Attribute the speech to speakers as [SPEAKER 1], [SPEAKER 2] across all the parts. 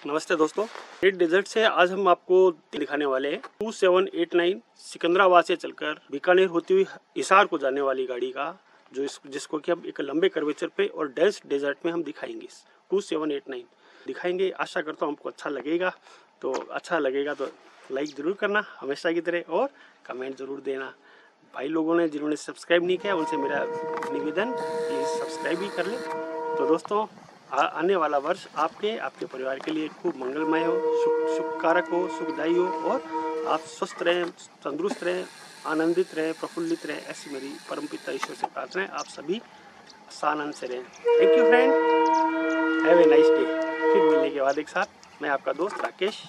[SPEAKER 1] नमस्ते दोस्तों, red desert से आज हम आपको दिखाने वाले हैं 2789 सिकंदराबाद से चलकर बीकानेर होती हुई हिसार को जाने वाली गाड़ी का जिसको कि हम एक लंबे कर्वेचर पे और डेंस डेजर्ट में हम दिखाएंगे। 2789 दिखाएंगे। आशा करता हूँ आपको अच्छा लगेगा। तो अच्छा लगेगा तो लाइक ज़रूर करना हमेशा की तरह, और कमेंट ज़रूर देना। भाई लोगों ने जिन्होंने सब्सक्राइब नहीं किया उनसे मेरा निवेदन, प्लीज़ सब्सक्राइब भी कर लें। तो दोस्तों, आने वाला वर्ष आपके परिवार के लिए खूब मंगलमय हो, सुखकारक हो, सुखदायी हो, और आप स्वस्थ रहें, तंदुरुस्त रहें, आनंदित रहें, प्रफुल्लित रहें, ऐसी मेरी परमपिता ईश्वर से प्रार्थना है। आप सभी आनंद से रहें। Thank you friend, have a nice day. फिर मिलने के बाद एक साथ मैं आपका दोस्त राकेश।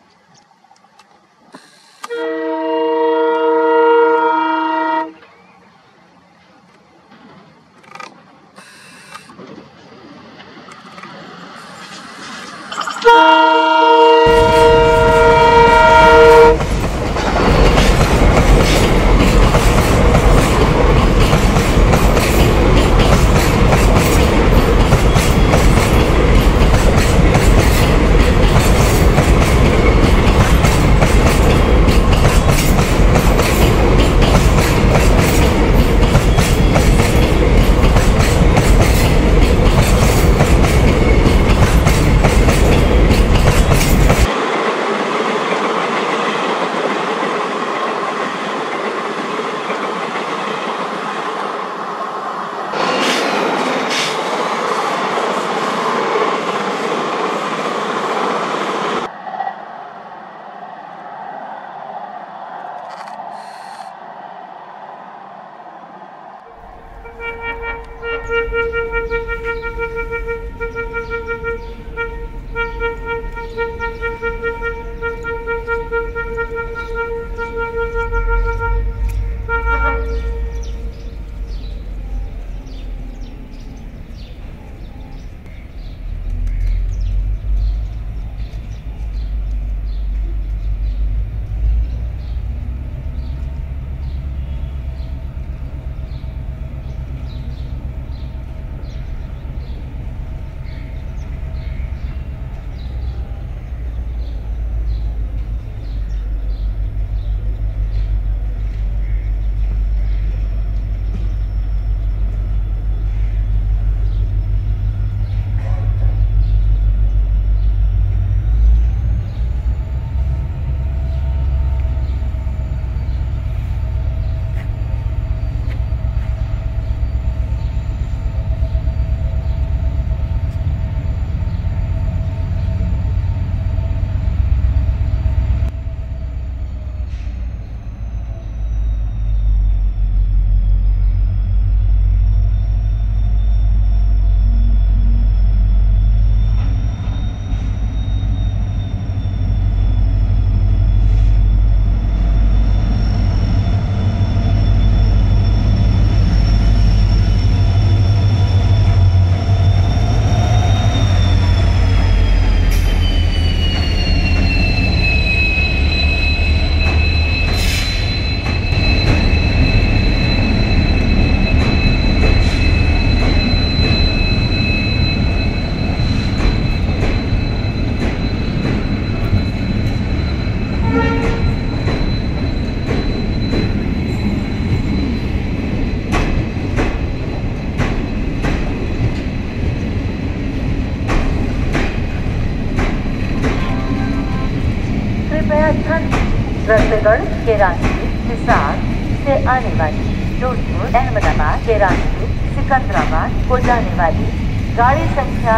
[SPEAKER 2] रतगढ़ के रास्ते हिसार से आने वाली जोधपुर अहमदाबाद के रास्ते सिकंदराबाद को जाने वाली गाड़ी संख्या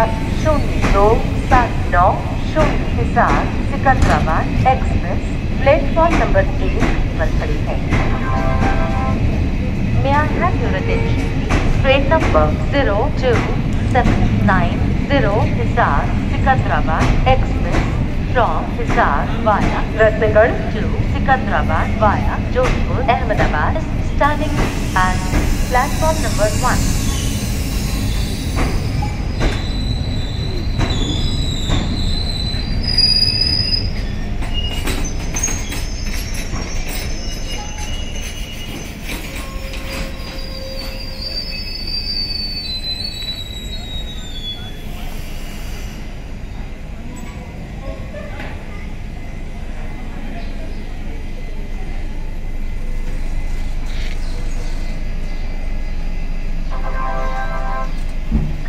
[SPEAKER 2] 02790 Hisar Secunderabad express platform number 1 पर खड़ी है। May I have your attention? Train number 02790 Hisar Sikandrabad Express from Hisar via Ratnagar to Sikandrabad via Jodhpur Ahmedabad is standing at platform number 1.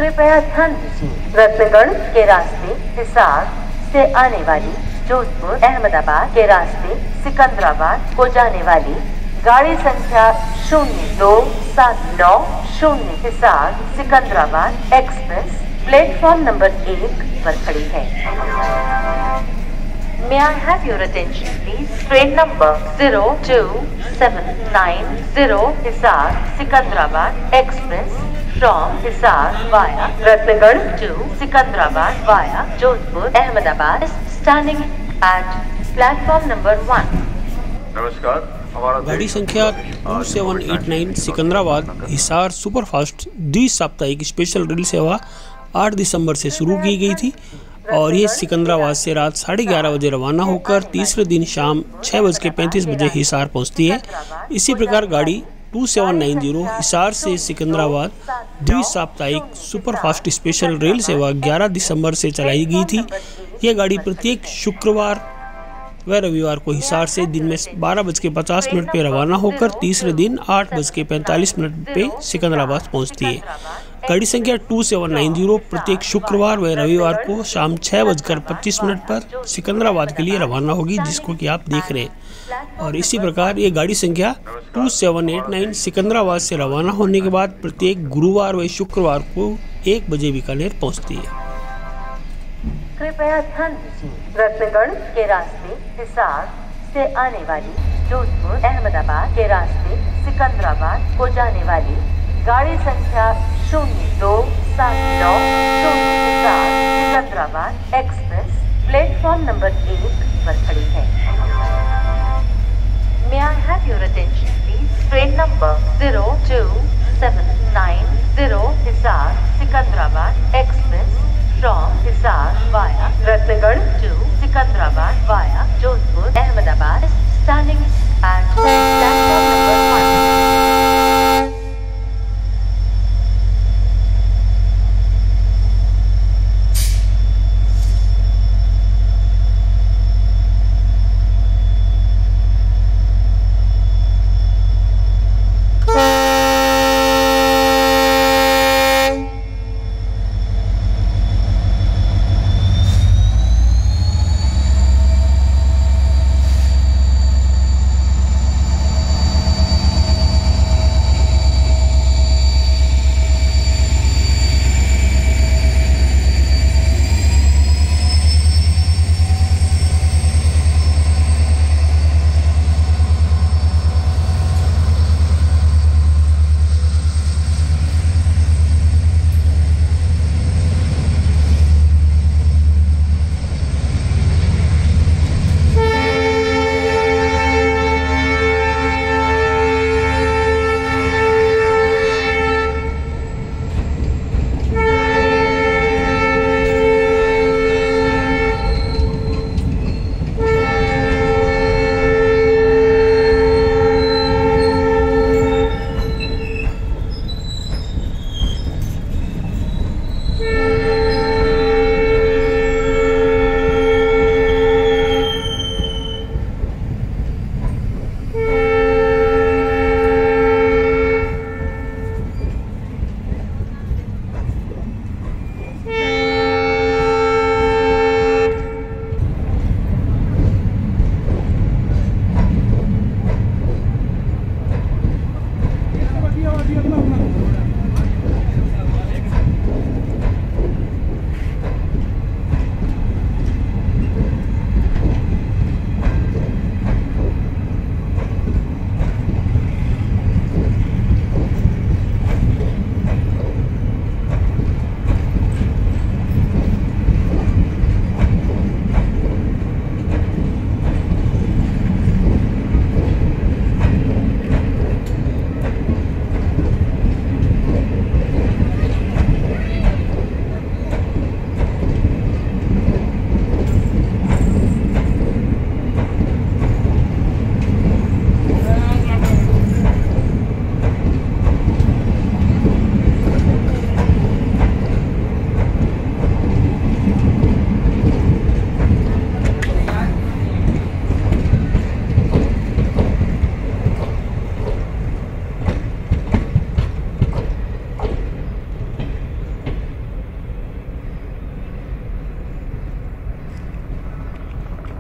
[SPEAKER 2] कृपया ध्यान दीजिए, रत्नगढ़ के रास्ते हिसार से आने वाली जोधपुर अहमदाबाद के रास्ते सिकंदराबाद को जाने वाली गाड़ी संख्या 0279 Hisar Secunderabad express platform number 1 पर खड़ी है। May I have your attention please? Train number 02790 Hisar Sikandrabad Express from Hisar via Ratnagar to Sikandrabad via Jodhpur Ahmedabad is standing at platform number 1.
[SPEAKER 3] नमस्कार, हमारा
[SPEAKER 1] गाड़ी संख्या 2789 सिकंदराबाद हिसार सुपरफास्ट द्वि-साप्ताहिक स्पेशल रेल सेवा 8 दिसंबर से शुरू की गई थी और ये सिकंदराबाद से रात 11:30 बजे रवाना होकर तीसरे दिन शाम 6:35 बजे हिसार पहुंचती है। इसी प्रकार गाड़ी 2790 हिसार से सिकंदराबाद द्वि-साप्ताहिक सुपरफास्ट स्पेशल रेल सेवा 11 दिसंबर से चलाई गई थी। यह गाड़ी प्रत्येक शुक्रवार व रविवार को हिसार से दिन में 12:50 पे रवाना होकर तीसरे दिन 8:45 पे सिकंदराबाद पहुंचती है। गाड़ी संख्या 2790 प्रत्येक शुक्रवार व रविवार को शाम 6:25 पर सिकंदराबाद के लिए रवाना होगी, जिसको कि आप देख रहे हैं। और इसी प्रकार ये गाड़ी संख्या 2789 सिकंदराबाद से रवाना होने के बाद प्रत्येक गुरुवार व शुक्रवार को 1 बजे बीकानेर पहुंचती है।
[SPEAKER 2] कृपया ध्यान दीजिए, रत्नगढ़ के रास्ते हिसार से आने वाली जोधपुर अहमदाबाद के रास्ते सिकंदराबाद को जाने वाली गाड़ी संख्या 0279 Hisar Secunderabad express platform number 1 पर खड़ी है। May I have your attention please? Train number 02790 Hisar Sikandrabad Express